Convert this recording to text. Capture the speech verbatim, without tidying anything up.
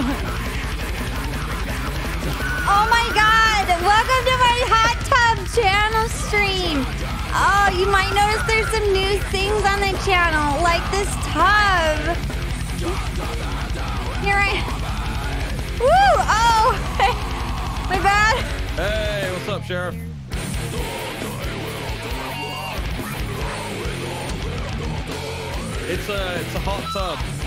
Oh my god! Welcome to my hot tub channel stream! Oh, you might notice there's some new things on the channel, like this tub. Here I... Woo! Oh! My bad. Hey, what's up, Sheriff? It's a, it's a hot tub.